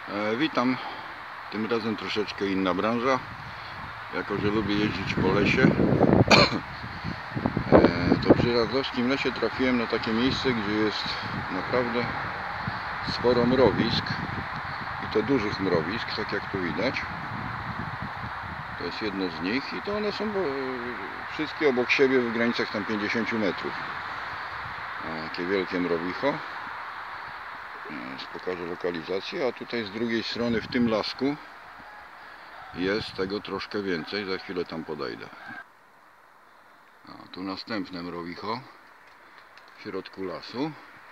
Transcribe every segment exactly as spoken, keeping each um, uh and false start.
E, witam. Tym razem troszeczkę inna branża. Jako że lubię jeździć po lesie, e, to przy Radlowskim Lesie trafiłem na takie miejsce, gdzie jest naprawdę sporo mrowisk. I to dużych mrowisk, tak jak tu widać. To jest jedno z nich i to one są bo, wszystkie obok siebie w granicach tam pięćdziesięciu metrów. E, takie wielkie mrowicho. Pokażę lokalizację, a tutaj z drugiej strony w tym lasku jest tego troszkę więcej, za chwilę tam podejdę. A tu następne mrowicho w środku lasu.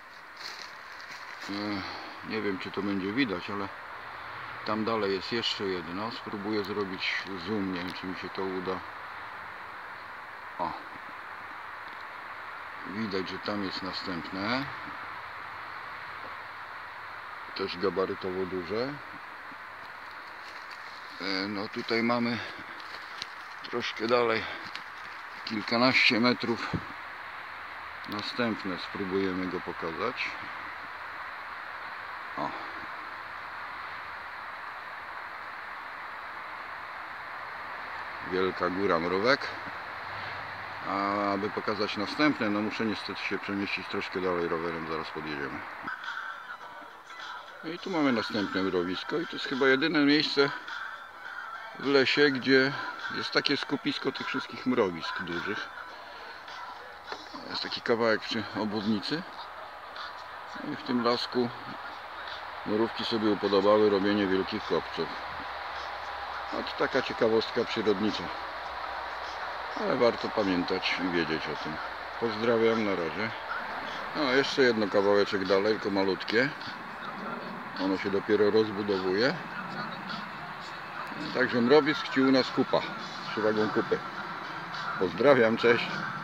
Nie wiem, czy to będzie widać, ale tam dalej jest jeszcze jedno. Spróbuję zrobić zoom, nie wiem, czy mi się to uda. O, widać, że tam jest następne. Też gabarytowo duże. No tutaj mamy troszkę dalej, kilkanaście metrów, następne. Spróbujemy go pokazać. O. Wielka góra mrówek. A aby pokazać następne, no muszę niestety się przemieścić troszkę dalej rowerem, zaraz podjedziemy. No i tu mamy następne mrowisko i to jest chyba jedyne miejsce w lesie, gdzie jest takie skupisko tych wszystkich mrowisk dużych. Jest taki kawałek przy obwodnicy. No i w tym lasku mrówki sobie upodobały robienie wielkich kopców. No to taka ciekawostka przyrodnicza. Ale warto pamiętać i wiedzieć o tym. Pozdrawiam, na razie. No jeszcze jedno kawałeczek dalej, tylko malutkie. Ono się dopiero rozbudowuje. Także mrowisk ci u nas kupa. Z przewagą kupy. Pozdrawiam, cześć.